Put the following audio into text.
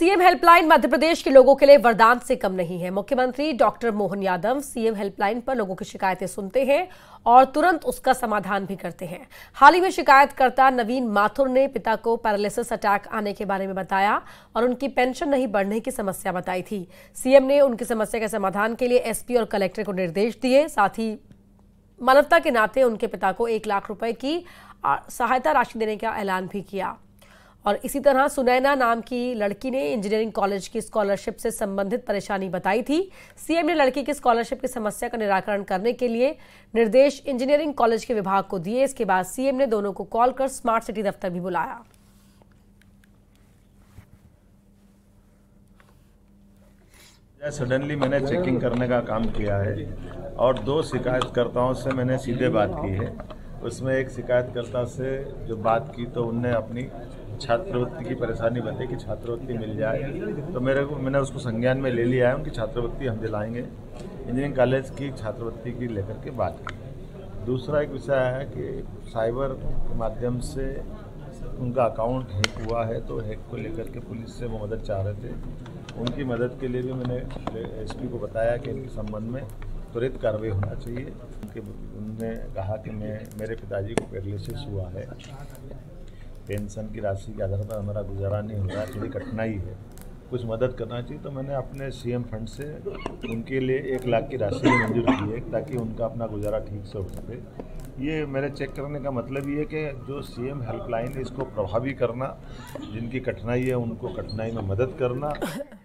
CM helpline Madhya Pradesh के लोगों के लिए वरदान से कम नहीं है। मुख्यमंत्री doctor Mohan Yadav CM helpline पर लोगों की शिकायतें सुनते हैं और तुरंत उसका समाधान भी करते हैं। हाल ही में शिकायतकर्ता नवीन माथुर ने पिता को पैरालिसिस अटैक आने के बारे में बताया और उनकी पेंशन नहीं बढ़ने की समस्या बताई थी। सीएम ने उनकी समस्या के समाधान के लिए एसपी और कलेक्टर को निर्देश दिए। साथ ही मानवता के नाते उनके पिता को 1 लाख रुपए की सहायता राशि देने का ऐलान भी किया। और इसी तरह सुनैना नाम की लड़की ने इंजीनियरिंग कॉलेज की स्कॉलरशिप से संबंधित परेशानी बताई थी। सीएम ने लड़की की स्कॉलरशिप की समस्या का निराकरण करने के लिए निर्देश इंजीनियरिंग कॉलेज के विभाग को दिए। इसके बाद सीएम ने दोनों को कॉल कर स्मार्ट सिटी दफ्तर भी बुलाया। सडनली मैंने चेकिंग करने का काम किया है और 2 शिकायतकर्ताओं से मैंने सीधे बात की है। उसमें एक शिकायतकर्ता से जो बात की तो उनने अपनी छात्रवृत्ति की परेशानी बताई कि छात्रवृत्ति मिल जाए, तो मैंने उसको संज्ञान में ले लिया है। उनकी छात्रवृत्ति हम दिलाएंगे। इंजीनियरिंग कॉलेज की छात्रवृत्ति की लेकर के बात की। दूसरा एक विषय है कि साइबर के माध्यम से उनका अकाउंट हैक हुआ है, तो हैक को लेकर के पुलिस से वो मदद चाह रहे थे। उनकी मदद के लिए भी मैंने एसपी को बताया कि इनके संबंध में त्वरित कार्रवाई होना चाहिए। उन्होंने कहा कि मेरे पिताजी को पैरालिसिस हुआ है, पेंशन की राशि के आधार पर हमारा गुजारा नहीं हो रहा, थोड़ी कठिनाई है, कुछ मदद करना चाहिए। तो मैंने अपने सीएम फंड से उनके लिए 1 लाख की राशि मंजूर की है ताकि उनका अपना गुजारा ठीक से हो सके। ये मेरे चेक करने का मतलब ये है कि जो सीएम हेल्पलाइन है इसको प्रभावी करना, जिनकी कठिनाई है उनको कठिनाई में मदद करना।